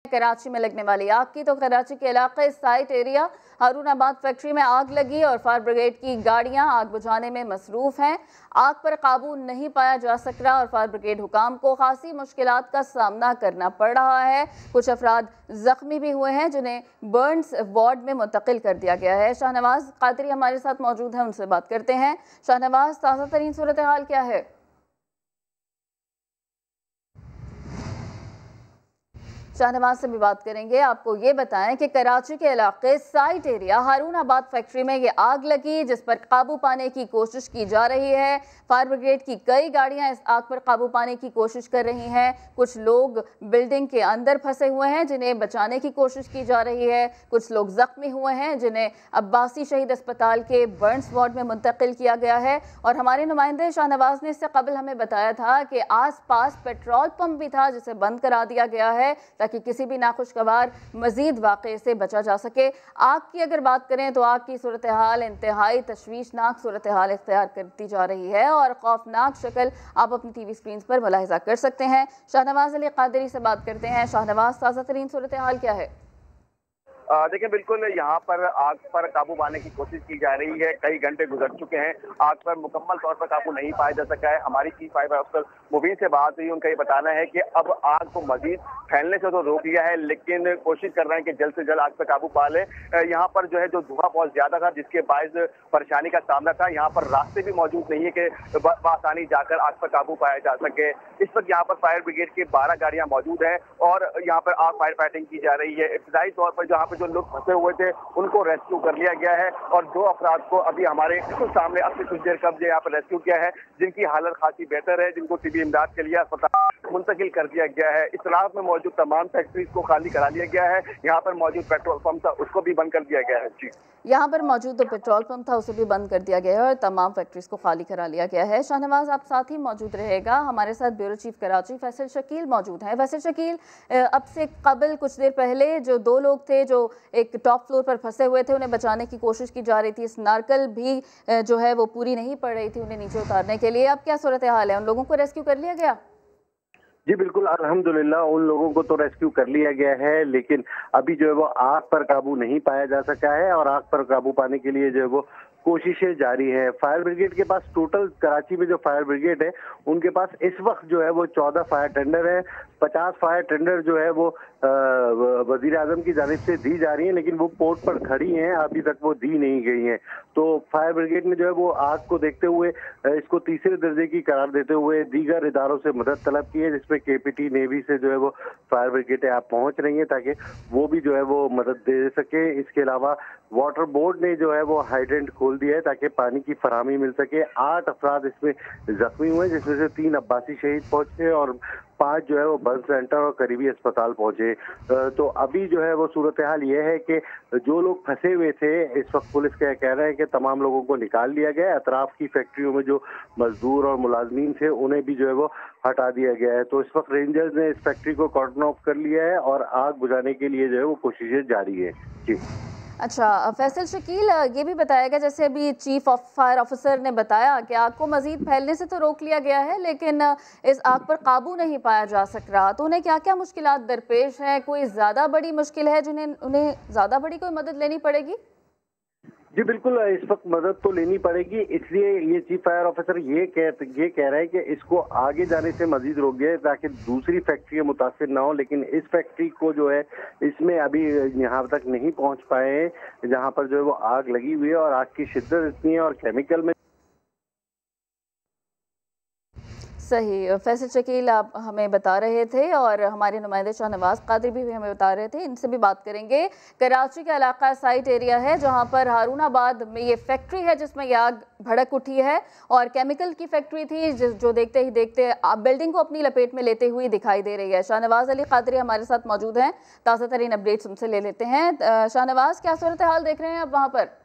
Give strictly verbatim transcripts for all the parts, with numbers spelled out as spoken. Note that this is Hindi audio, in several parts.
कराची में लगने वाली आग की। तो कराची के इलाके साइट एरिया हारूनाबाद फैक्ट्री में आग लगी और फायर ब्रिगेड की गाड़ियां आग बुझाने में मसरूफ हैं। आग पर काबू नहीं पाया जा सक रहा और फायर ब्रिगेड हुकाम को खासी मुश्किलात का सामना करना पड़ रहा है। कुछ अफराद जख्मी भी हुए हैं जिन्हें बर्न्स वार्ड में मुंतकिल कर दिया गया है। शाहनवाज कादरी हमारे साथ मौजूद हैं, उनसे बात करते हैं। शाहनवाज, ताज़ा तरीन सूरत हाल क्या है? शाहनवाज से भी बात करेंगे। आपको ये बताएं कि कराची के इलाके साइट एरिया हारूनाबाद फैक्ट्री में ये आग लगी जिस पर काबू पाने की कोशिश की जा रही है। फायर ब्रिगेड की कई गाड़ियां इस आग पर काबू पाने की कोशिश कर रही हैं। कुछ लोग बिल्डिंग के अंदर फंसे हुए हैं जिन्हें बचाने की कोशिश की जा रही है। कुछ लोग जख्मी हुए हैं जिन्हें अब्बासी शहीद अस्पताल के बर्न्स वार्ड में मुंतकिल किया गया है। और हमारे नुमाइंदे शाहनवाज ने इससे कबल हमें बताया था कि आस पास पेट्रोल पंप भी था जिसे बंद करा दिया गया है कि किसी भी नाखुशगवार मजीद वाक़े से बचा जा सके। आग की अगर बात करें तो आग की सूरत हाल इंतहाई तशवीशनाक सूरत हाल इख्तियार करती जा रही है और खौफनाक शक्ल आप अपनी टीवी स्क्रीन पर मुलाहिजा कर सकते हैं। शाहनवाज अली कादरी से बात करते हैं। शाहनवाज, ताज़ा तरीन सूरत हाल क्या है? देखिए, बिल्कुल यहाँ पर आग पर काबू पाने की कोशिश की जा रही है। कई घंटे गुजर चुके हैं, आग पर मुकम्मल तौर पर काबू नहीं पाया जा सका है। हमारी चीफ फायर ऑफिसर मुबीन से बात हुई, उनका ये बताना है कि अब आग को मजीद फैलने से तो रोक लिया है लेकिन कोशिश कर रहे हैं कि जल्द से जल्द आग पर काबू पा ले। यहाँ पर जो है जो धुआं बहुत ज्यादा था जिसके बायस परेशानी का सामना था। यहाँ पर रास्ते भी मौजूद नहीं है कि बआसानी जाकर आग पर काबू पाया जा सके। इस वक्त यहाँ पर फायर ब्रिगेड की बारह गाड़ियां मौजूद हैं और यहाँ पर आग फायर फाइटिंग की जा रही है। इब्तदाई तौर पर जहाँ पर जो लोग फंसे हुए थे उनको रेस्क्यू कर लिया गया है और दो अफराद को अभी हमारे सामने अब से कुछ देर कब्ल यहाँ पर रेस्क्यू किया है जिनकी हालत खासी बेहतर है, जिनको तिबी इमदाद के लिए अस्पताल मुंतकिल कर दिया गया है। इस इलाके में मौजूद तमाम फैक्ट्रीज को खाली करा लिया गया है। यहाँ पर मौजूद पेट्रोल पंप था उसको भी बंद कर दिया गया है। जी, यहाँ पर मौजूद जो पेट्रोल पंप था उसे भी बंद कर दिया गया है और तमाम फैक्ट्रीज को खाली करा लिया गया है। शाहनवाज, आप साथ ही मौजूद रहेगा। हमारे साथ ब्यूरो चीफ कराची फैसल शकील मौजूद हैं। फैसल शकील, अब से कबल कुछ देर पहले जो दो लोग थे जो एक टॉप फ्लोर पर फंसे हुए थे उन्हें बचाने की कोशिश की जा रही थी, स्नार्कल भी जो है वो पूरी नहीं पड़ रही थी उन्हें नीचे उतारने के लिए। अब क्या सूरत हाल है? उन लोगों को रेस्क्यू कर लिया गया? जी बिल्कुल, अल्हम्दुलिल्लाह उन लोगों को तो रेस्क्यू कर लिया गया है लेकिन अभी जो है वो आग पर काबू नहीं पाया जा सका है और आग पर काबू पाने के लिए जो है वो कोशिशें जारी है। फायर ब्रिगेड के पास टोटल कराची में जो फायर ब्रिगेड है उनके पास इस वक्त जो है वो चौदह फायर टेंडर है। पचास फायर टेंडर जो है वो वजीर आजम की जानिब से दी जा रही है लेकिन वो पोर्ट पर खड़ी हैं, अभी तक वो दी नहीं गई हैं। तो फायर ब्रिगेड ने जो है वो आग को देखते हुए इसको तीसरे दर्जे की करार देते हुए दीगर इदारों से मदद तलब की है जिसमें केपीटी नेवी से जो है वो फायर ब्रिगेड आप पहुंच रही है ताकि वो भी जो है वो मदद दे सके। इसके अलावा वाटर बोर्ड ने जो है वो हाइड्रेंट खोल दिया है ताकि पानी की फराहमी मिल सके। आठ अफराद इसमें जख्मी हुए जिसमें से तीन अब्बासी शहीद पहुंचे और पांच जो है वो बर्न सेंटर और करीबी अस्पताल पहुंचे। तो अभी जो है वो सूरत हाल ये है कि जो लोग फंसे हुए थे इस वक्त पुलिस का कह रहे हैं कि तमाम लोगों को निकाल लिया गया है। अतराफ की फैक्ट्रियों में जो मजदूर और मुलाजमीन थे उन्हें भी जो है वो हटा दिया गया है। तो इस वक्त रेंजर्स ने इस फैक्ट्री को कॉर्डन ऑफ कर लिया है और आग बुझाने के लिए जो है वो कोशिशें जारी है। जी अच्छा फैसल शकील, ये भी बताएगा जैसे अभी चीफ ऑफ फायर ऑफिसर ने बताया कि आग को मजीद फैलने से तो रोक लिया गया है लेकिन इस आग पर काबू नहीं पाया जा सक रहा, तो उन्हें क्या क्या मुश्किलात दरपेश हैं? कोई ज़्यादा बड़ी मुश्किल है जिन्हें उन्हें ज़्यादा बड़ी कोई मदद लेनी पड़ेगी? जी बिल्कुल, इस वक्त मदद तो लेनी पड़ेगी, इसलिए ये चीफ फायर ऑफिसर ये कह ये कह रहा है कि इसको आगे जाने से मजीद रोक दिया ताकि दूसरी फैक्ट्री मुतासिर ना हो। लेकिन इस फैक्ट्री को जो है इसमें अभी यहाँ तक नहीं पहुँच पाए हैं जहाँ पर जो है वो आग लगी हुई है और आग की शिद्दत इतनी है और केमिकल में। सही, फैसल शकील आप हमें बता रहे थे और हमारे नुमाइंदे शाहनवाज कादरी भी हमें बता रहे थे, इनसे भी बात करेंगे। कराची का इलाका साइट एरिया है जहां पर हारूनाबाद में ये फैक्ट्री है जिसमें ये आग भड़क उठी है और केमिकल की फैक्ट्री थी जो देखते ही देखते बिल्डिंग को अपनी लपेट में लेते हुए दिखाई दे रही है। शाहनवाज अली कादरी हमारे साथ मौजूद हैं, ताज़ा तरीन अपडेट्स उनसे ले लेते हैं। शाहनवाज, क्या सूरत हाल देख रहे हैं आप वहाँ पर?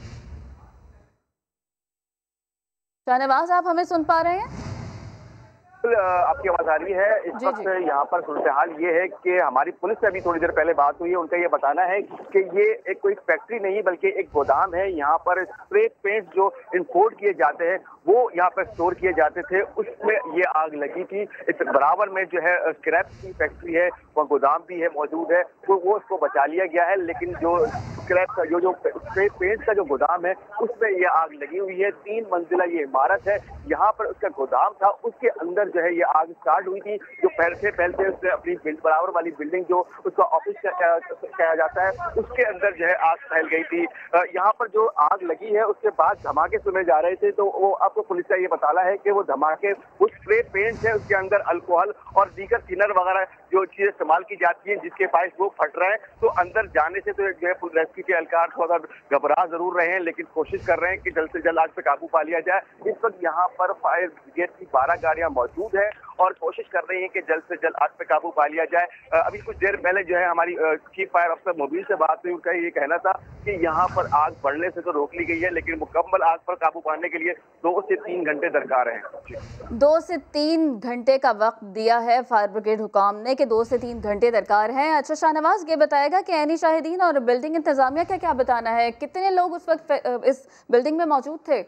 शाहनवाज, आप हमें सुन पा रहे हैं? आपकी आवाज आ रही है। इस वक्त यहाँ पर सूरत हाल ये है कि हमारी पुलिस से अभी थोड़ी देर पहले बात हुई है। उनका ये बताना है कि ये एक कोई फैक्ट्री नहीं बल्कि एक गोदाम है। यहाँ पर स्प्रे पेंट जो इंपोर्ट किए जाते हैं वो यहाँ पर स्टोर किए जाते थे, उसमें ये आग लगी थी। इस बराबर में जो है स्क्रैप की फैक्ट्री है, वह गोदाम भी है मौजूद है, तो वो उसको बचा लिया गया है। लेकिन जो स्क्रैप का जो जो स्प्रे पेंट का जो गोदाम है उसमें ये आग लगी हुई है। तीन मंजिला ये इमारत है, यहाँ पर उसका गोदाम था, उसके अंदर जो है ये आग स्टार्ट हुई थी। जो फैलते फैलते उसने अपनी बराबर वाली बिल्डिंग जो उसका ऑफिस कहा जाता है उसके अंदर जो है आग फैल गई थी। यहाँ पर जो आग लगी है उसके बाद धमाके सुने जा रहे थे, तो वो आपको पुलिस का ये बताना है कि वो धमाके उस स्प्रे पेंट है उसके अंदर अल्कोहल और दीगर थिनर वगैरह जो चीजें इस्तेमाल की जाती है जिसके पास वो फट रहे हैं। तो अंदर जाने से तो जो है रेस्क्यू के एहलकार थोड़ा घबरा जरूर रहे हैं, लेकिन कोशिश कर रहे हैं कि जल्द से जल्द आग पे काबू पा लिया जाए। इस वक्त यहाँ पर फायर ब्रिगेड की बारह गाड़ियां मौजूद है और कोशिश कर रही है कि जल्द से जल्द आग पे काबू पा लिया जाए। अभी कुछ देर पहले जो है हमारी चीफ फायर अफसर मोबिल से बात हुई, उनका ये कहना था कि यहाँ पर आग बढ़ने से तो रोक ली गई है, लेकिन मुकम्मल आग पर काबू पाने के लिए दो से तीन घंटे दरकार हैं। दो से तीन घंटे का वक्त दिया है फायर ब्रिगेड हुकाम ने कि दो से तीन घंटे दरकार हैं। अच्छा शाहनवाज, ये बताएगा कि ऐनी शाहिदीन और बिल्डिंग इंतजामिया का क्या बताना है, कितने लोग उस वक्त इस बिल्डिंग में मौजूद थे?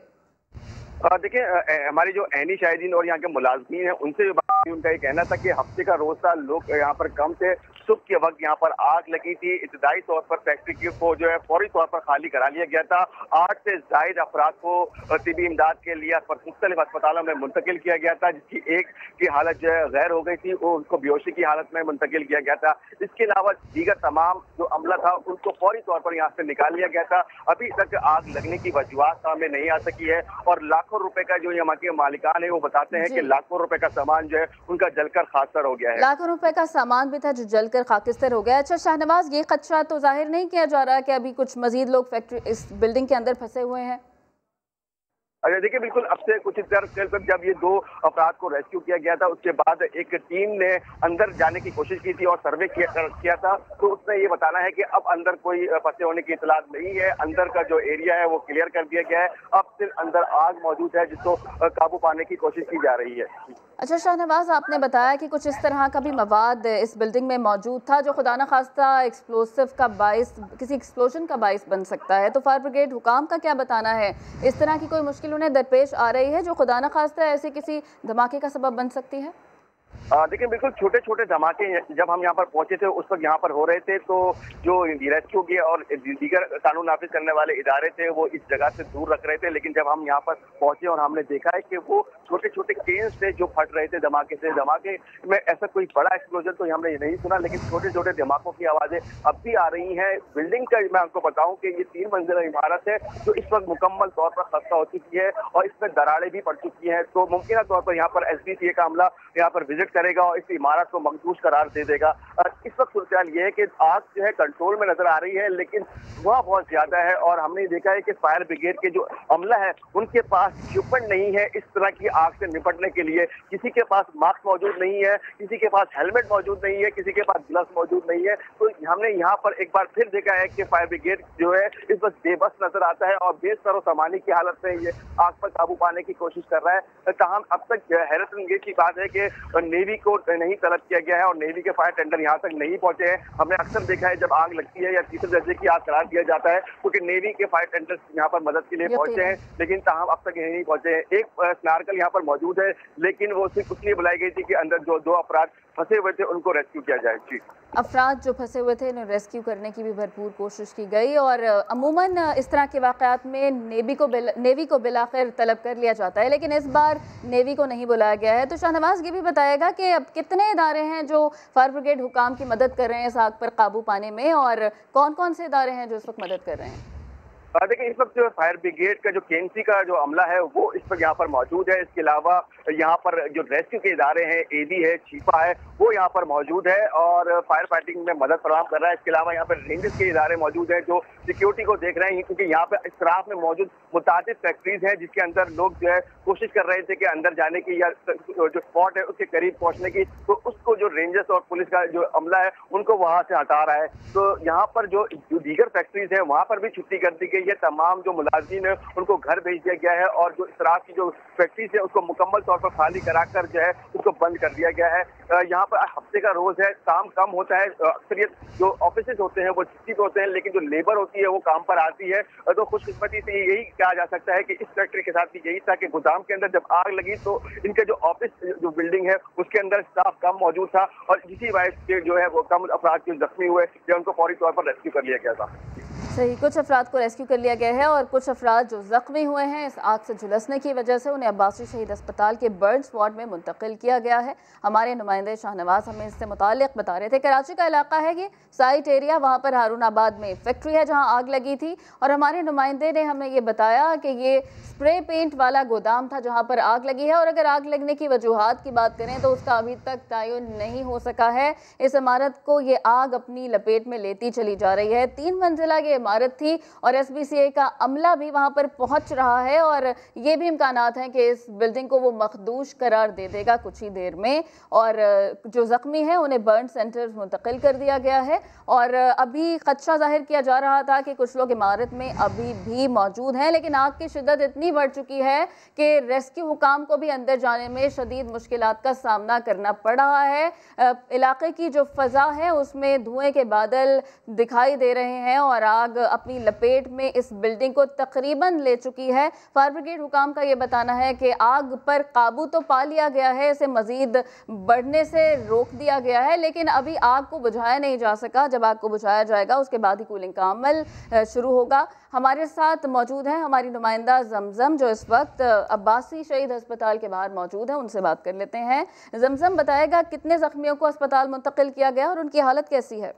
देखिए, हमारी जो ऐनी शाहिदीन और यहाँ के मुलाजमीन हैं उनसे जो बात हुई, उनका ये कहना था कि हफ्ते का रोजा लोग यहाँ पर कम थे। सुबह के वक्त यहाँ पर आग लगी थी। इब्तदाई तौर पर फैक्ट्री को जो है फौरी तौर पर खाली करा लिया गया था। आठ से जायद अफराद को तिबी इमदाद के लिए मुख्तलिफ अस्पतालों में मुंतकिल किया गया था, जिसकी एक की हालत जो है गैर हो गई थी, वो उनको बेहोशी की हालत में मुंतकिल किया गया था। इसके अलावा दीगर तमाम जो अमला था उनको फौरी तौर पर यहाँ से निकाल लिया गया था। अभी तक आग लगने की वजूहात सामने नहीं आ सकी है और लाखों रुपए का जो यहाँ के मालिकान है वो बताते हैं कि लाखों रुपए का सामान जो है उनका जलकर खाकस्तर हो गया है। लाखों रुपए का सामान भी था जो जलकर खाकस्तर हो गया। अच्छा शाहनवाज, ये खदशा तो जाहिर नहीं किया जा रहा कि अभी कुछ मजीद लोग फैक्ट्री इस बिल्डिंग के अंदर फंसे हुए हैं? अच्छा देखिए, बिल्कुल अब से कुछ देर पहले जब ये दो अफराद को रेस्क्यू किया गया था उसके बाद एक टीम ने अंदर जाने की कोशिश की थी और सर्वे किया, किया था, तो उसने ये बताना है कि अब अंदर कोई फंसे होने की इतलात नहीं है। अंदर का जो एरिया है वो क्लियर कर दिया गया है। अब सिर्फ अंदर आग मौजूद है जिसको काबू पाने की कोशिश की जा रही है। अच्छा शाहनवाज, आपने बताया कि कुछ इस तरह का भी मवाद इस बिल्डिंग में मौजूद था जो खुदा न खास्ता एक्सप्लोसिव का बाइस किसी एक्सप्लोजन का बाइस बन सकता है, तो फायर ब्रिगेड हुकाम का क्या बताना है? इस तरह की कोई मुश्किल उन्हें दरपेश आ रही है जो खुदा न खास्ता ऐसे किसी धमाके का सबब बन सकती है? देखिए, बिल्कुल छोटे छोटे धमाके जब हम यहाँ पर पहुंचे थे उस वक्त यहाँ पर हो रहे थे, तो जो रेस्क्यू के और दीगर कानून नाफिज करने वाले इदारे थे वो इस जगह से दूर रख रहे थे। लेकिन जब हम यहाँ पर पहुंचे और हमने देखा है कि वो छोटे छोटे केन्स थे जो फट रहे थे धमाके से। धमाके में ऐसा कोई बड़ा एक्सप्लोजन तो हमने नहीं सुना, लेकिन छोटे छोटे धमाकों की आवाजें अब भी आ रही हैं। बिल्डिंग का मैं आपको बताऊं कि ये तीन मंजिला इमारत है जो इस वक्त मुकम्मल तौर पर खस्ता हो चुकी है और इसमें दरारें भी पड़ चुकी हैं। तो मुमकिन तौर पर यहाँ पर एस डी सी ए का अमला यहाँ पर विजिट करेगा और इस इमारत को मखदूश करार दे देगा। इस वक्त सूरत ये है कि आग जो है कंट्रोल में नजर आ रही है, लेकिन धुआं बहुत ज्यादा है और हमने देखा है कि फायर ब्रिगेड के जो अमला है उनके पास इक्विपमेंट नहीं है इस तरह की आग से निपटने के लिए। किसी के पास मास्क मौजूद नहीं है, किसी के पास हेलमेट मौजूद नहीं है, किसी के पास ग्लव्स मौजूद नहीं है। तो हमने यहाँ पर एक बार फिर देखा है कि फायर ब्रिगेड जो है इस वक्त बेबस नजर आता है और बेसरो सामानी की हालत में ये आग पर काबू पाने की कोशिश कर रहा है। ताहम अब तक हैरत अंगेज की बात है कि नेवी को नहीं तलब किया गया है और नेवी के फायर टेंडर यहाँ तक नहीं पहुंचे हैं। हमने अक्सर देखा है जब आग लगती है या तीसरे दर्जे की आग करार दिया जाता है क्योंकि नेवी के फायर टेंडर यहाँ पर मदद के लिए पहुंचे हैं, लेकिन ताहम अब तक यही नहीं पहुंचे हैं। एक स्नार्कल यहाँ पर मौजूद है, लेकिन वो सिर्फ उसलिए बुलाई गई थी कि अंदर जो दो अफराद फंसे हुए थे उनको रेस्क्यू किया जाए। जी, अफराद जो फंसे हुए थे उन्हें रेस्क्यू करने की भी भरपूर कोशिश की गई और अमूमन इस तरह के वाक़यात में नेवी को नेवी को बिलाखिर तलब कर लिया जाता है, लेकिन इस बार नेवी को नहीं बुलाया गया है। तो शाहनवाज, ये भी बताएगा कि अब कितने इदारे हैं जो फायर ब्रिगेड हुकाम की मदद कर रहे हैं इस आग पर काबू पाने में और कौन कौन से इदारे हैं जो इस वक्त मदद कर रहे हैं? देखिए, इस वक्त जो फायर ब्रिगेड का जो केएमसी का जो अमला है वो इस वक्त यहाँ पर मौजूद है। इसके अलावा यहाँ पर जो रेस्क्यू के इदारे हैं, एडी है, चीफा है, वो यहाँ पर मौजूद है और फायर फाइटिंग में मदद फराहम कर रहा है। इसके अलावा यहाँ पर रेंजर्स के इदारे मौजूद हैं जो सिक्योरिटी को देख रहे हैं, क्योंकि यहाँ पर इस में मौजूद मुतादिद फैक्ट्रीज हैं जिसके अंदर लोग जो है कोशिश कर रहे थे कि अंदर जाने की या जो स्पॉट है उसके करीब पहुंचने की, तो उसको जो रेंजर्स और पुलिस का जो अमला है उनको वहां से हटा रहा है। तो यहाँ पर जो दीगर फैक्ट्रीज है वहां पर भी छुट्टी कर दी गई गई है। तमाम जो मुलाजिम है उनको घर भेज दिया गया है और जो इसराफ की जो फैक्ट्री है उसको मुकम्मल तौर पर खाली कराकर जो है उसको बंद कर दिया गया है। यहाँ पर हफ्ते का रोज है, काम कम होता है, अक्सरियत जो ऑफिस होते हैं वो छुट्टी पे होते हैं, लेकिन जो लेबर होती है वो काम पर आती है। तो खुशकिस्मती से यही कहा जा सकता है कि इस फैक्ट्री के साथ भी यही था कि गोदाम के अंदर जब आग लगी तो इनके जो ऑफिस जो बिल्डिंग है उसके अंदर स्टाफ कम मौजूद था और इसी वजह से जो है वो कम अफराद जो जख्मी हुए या उनको फौरी तौर पर रेस्क्यू कर लिया गया था। सही, कुछ अफराद को रेस्क्यू कर लिया गया है और कुछ अफराद जो जख्मी हुए हैं इस आग से झुलसने की वजह से उन्हें अब्बासी शहीद अस्पताल के बर्न्स वार्ड में मुंतकिल किया गया है। हमारे नुमाइंदे शाहनवाज हमें इससे मुताल्लिक बता रहे थे। कराची का इलाका है ये साइट एरिया, वहाँ पर हारूनाबाद में फैक्ट्री है जहाँ आग लगी थी और हमारे नुमाइंदे ने हमें ये बताया कि ये स्प्रे पेंट वाला गोदाम था जहाँ पर आग लगी है और अगर आग लगने की वजूहात की बात करें तो उसका अभी तक तयन नहीं हो सका है। इस इमारत को ये आग अपनी लपेट में लेती चली जा रही है। तीन मंजिला ये इमारत थी और एस बी सी ए का अमला भी वहां पर पहुंच रहा है और ये भी इम्कानात हैं कि इस बिल्डिंग को वो मखदूश करार दे देगा कुछ ही देर में और जो जख्मी हैं उन्हें बर्न सेंटर मुंतकिल कर दिया गया है। और अभी खदशा जाहिर किया जा रहा था कि कुछ लोग इमारत में अभी भी मौजूद हैं, लेकिन आग की शिद्दत इतनी बढ़ चुकी है कि रेस्क्यू हुकाम को भी अंदर जाने में शदीद मुश्किलात का सामना करना पड़ रहा है। इलाके की जो फ़ज़ा है उसमें धुएं के बादल दिखाई दे रहे हैं और आग अपनी लपेट में इस बिल्डिंग को तकरीबन ले चुकी है। फायर ब्रिगेड हुकाम का ये बताना है कि आग पर काबू तो पा लिया गया है, इसे मजीद बढ़ने से रोक दिया गया है, लेकिन अभी आग को बुझाया नहीं जा सका। जब आग को बुझाया जाएगा उसके बाद ही कूलिंग का अमल शुरू होगा। हमारे साथ मौजूद हैं हमारी नुमाइंदा जमजम जो इस वक्त अब्बासी शहीद अस्पताल के बाहर मौजूद है, उनसे बात कर लेते हैं। जमजम, बताएगा कितने जख्मियों को अस्पताल मुंतकिल किया गया और उनकी हालत कैसी है?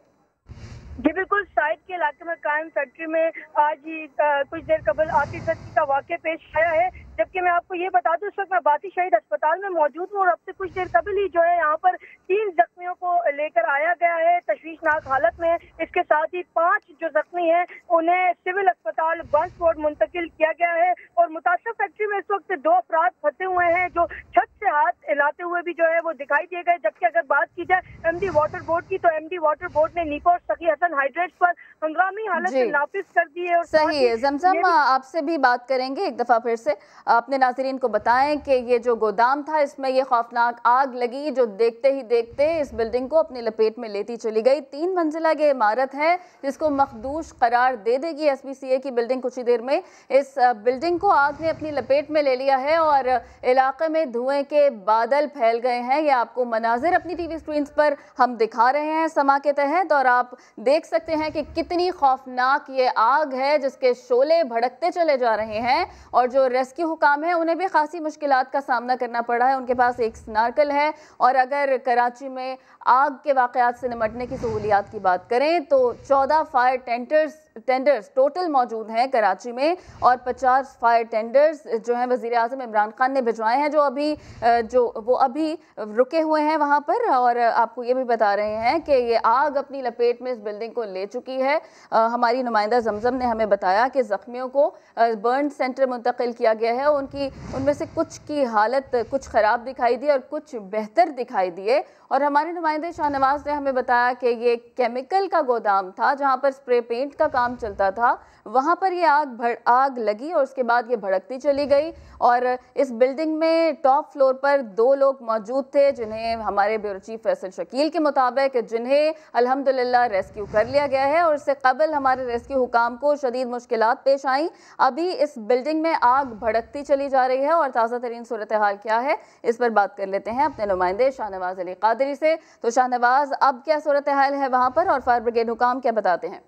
जी बिल्कुल, साइड के इलाके में कायम फैक्ट्री में आज ही कुछ देर कबल आतिशबाजी का वाक़या पेश आया है। जबकि मैं आपको ये बता दूं, इस वक्त मैं अब्बासी शहीद अस्पताल में मौजूद हूँ और अब से कुछ देर कबल ही जो है यहाँ पर तीन जख्मियों को लेकर आया गया है तशवीशनाक हालत में। इसके साथ ही पांच जो जख्मी हैं उन्हें सिविल अस्पताल बर्न्स वार्ड मुंतकिल किया गया है और मुतासर फैक्ट्री में इस वक्त दो अफराद फंसे हुए हैं जो छत से हाथ हिलाते हुए भी जो है वो दिखाई दिए गए। जबकि अगर बात की जाए एमडी वाटर बोर्ड की, तो एमडी वाटर बोर्ड ने नीको और सखी हसन हाइड्रेट्स पर हंगामी हालत में नाफिज कर दी है। और सही है जमजम, आपसे भी बात करेंगे एक दफ़ा फिर से। अपने नाज़रीन को बताएं कि ये जो गोदाम था इसमें ये खौफनाक आग लगी जो देखते ही देखते इस बिल्डिंग को अपनी लपेट में लेती चली गई। तीन मंजिला ये इमारत है जिसको मखदूश करार दे देगी एस बी सी ए की बिल्डिंग कुछ ही देर में। इस बिल्डिंग को आग ने अपनी लपेट में ले लिया है और इलाके में धुएं के बादल फैल गए हैं। ये आपको मनाजिर अपनी टीवी स्क्रीन पर हम दिखा रहे हैं समा के तहत और आप देख सकते हैं कि कितनी खौफनाक ये आग है जिसके शोले भड़कते चले जा रहे हैं और जो रेस्क्यू हुकाम है उन्हें भी खासी मुश्किलात का सामना करना पड़ा है। उनके पास एक स्नार्कल है और अगर कराची में आग के वाक़यात से निपटने की सहूलियात की बात करें तो चौदह फायर टेंडर्स टेंडर्स टोटल मौजूद हैं कराची में और पचास फायर टेंडर्स जो हैं वज़ीर आज़म इमरान खान ने भिजवाए हैं जो अभी जो वो अभी रुके हुए हैं वहाँ पर। और आपको ये भी बता रहे हैं कि ये आग अपनी लपेट में इस बिल्डिंग को ले चुकी है। आ, हमारी नुमाइंदा जमजम ने हमें बताया कि ज़ख्मियों को बर्न सेंटर मुंतकिल किया गया है। उनकी उनमें से कुछ की हालत कुछ ख़राब दिखाई दी और कुछ बेहतर दिखाई दिए। और हमारे नुमाइंदे शाहनवाज ने हमें बताया कि ये केमिकल का गोदाम था जहाँ पर स्प्रे पेंट का काम चलता था, वहाँ पर ये आग भड़ आग लगी और उसके बाद ये भड़कती चली गई। और इस बिल्डिंग में टॉप फ्लोर पर दो लोग मौजूद थे जिन्हें हमारे ब्यूरो चीफ फैसल शकील के मुताबिक जिन्हें अल्हम्दुलिल्लाह रेस्क्यू कर लिया गया है और इससे कबल हमारे रेस्क्यू हुकाम को शदीद मुश्किलात पेश आई। अभी इस बिल्डिंग में आग भड़कती चली जा रही है और ताज़ा तरीन सूरत हाल क्या है इस पर बात कर लेते हैं अपने नुमाइंदे शाहनवाज अली कादरी से। तो शाहनवाज, अब क्या सूरत हाल है वहाँ पर और फायर ब्रिगेड हुकाम क्या बताते हैं?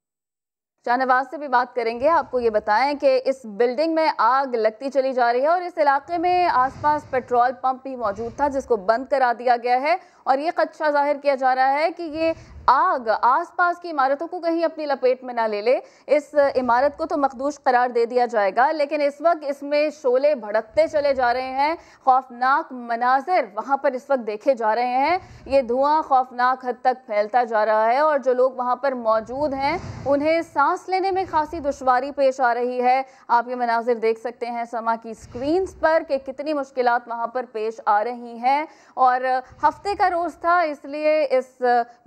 शाहनवाज से भी बात करेंगे। आपको ये बताएं कि इस बिल्डिंग में आग लगती चली जा रही है और इस इलाके में आसपास पेट्रोल पंप भी मौजूद था जिसको बंद करा दिया गया है और ये खदशा जाहिर किया जा रहा है कि ये आग आसपास की इमारतों को कहीं अपनी लपेट में ना ले ले। इस इमारत को तो मखदूश करार दे दिया जाएगा लेकिन इस वक्त इसमें शोले भड़कते चले जा रहे हैं। खौफनाक मनाजिर वहाँ पर इस वक्त देखे जा रहे हैं। ये धुआं खौफनाक हद तक फैलता जा रहा है और जो लोग वहाँ पर मौजूद हैं उन्हें सांस लेने में खासी दुश्वारी पेश आ रही है। आप ये मनाजिर देख सकते हैं समा की स्क्रीन्स पर कि कितनी मुश्किलात वहाँ पर पेश आ रही हैं। और हफ्ते का रोज़ था इसलिए इस बिल्डिंग में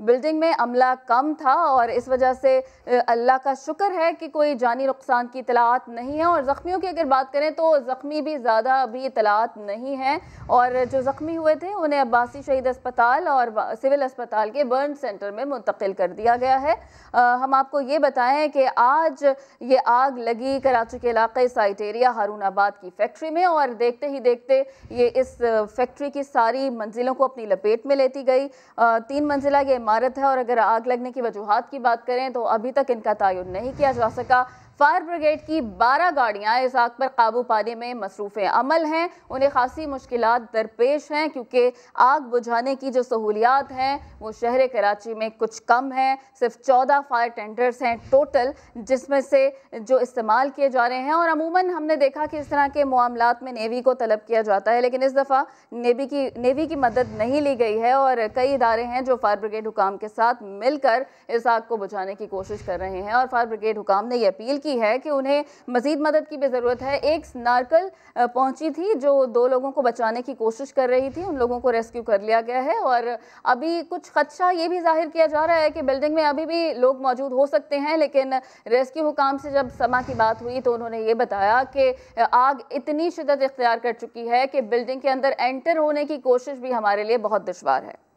में अमला कम था और इस वजह से अल्लाह का शुक्र है कि कोई जानी नुकसान की इतलात नहीं है। और ज़ख्मियों की अगर बात करें तो ज़ख्मी भी ज़्यादा अभी इतलात नहीं हैं और जो ज़ख्मी हुए थे उन्हें अब्बासी शहीद अस्पताल और सिविल अस्पताल के बर्न सेंटर में मुंतकिल कर दिया गया है। आ, हम आपको ये बताएं कि आज ये आग लगी कराची के इलाके साइट एरिया हारूनाबाद की फैक्ट्री में और देखते ही देखते ये इस फैक्ट्री की सारी मंजिलों को अपनी लपेट में लेती गई। आ, तीन मंजिला ये इमारत है और अगर आग लगने की वजूहात की बात करें तो अभी तक इनका तयन नहीं किया जा सका। फायर ब्रिगेड की बारह गाड़ियां इस आग पर काबू पाने में मसरूफ़ अमल हैं। उन्हें खासी मुश्किलात दरपेश हैं क्योंकि आग बुझाने की जो सहूलियात हैं वो शहर कराची में कुछ कम हैं। सिर्फ चौदह फायर टेंडर्स हैं टोटल जिसमें से जो इस्तेमाल किए जा रहे हैं। और अमूमन हमने देखा कि इस तरह के मामलात में नेवी को तलब किया जाता है, लेकिन इस दफ़ा नेवी की नेवी की मदद नहीं ली गई है और कई इदारे हैं जो फायर ब्रिगेड हुकाम के साथ मिलकर इस आग को बुझाने की कोशिश कर रहे हैं। और फायर ब्रिगेड हुकाम ने यह अपील की है कि उन्हें मजीद मदद की भी ज़रूरत है। एक स्नार्कल पहुंची थी जो दो लोगों को बचाने की कोशिश कर रही थी, उन लोगों को रेस्क्यू कर लिया गया है। और अभी कुछ खदशा ये भी जाहिर किया जा रहा है कि बिल्डिंग में अभी भी लोग मौजूद हो सकते हैं, लेकिन रेस्क्यू हुकाम से जब समा की बात हुई तो उन्होंने ये बताया कि आग इतनी शिद्दत इख्तियार कर चुकी है कि बिल्डिंग के अंदर एंटर होने की कोशिश भी हमारे लिए बहुत दुश्वार है।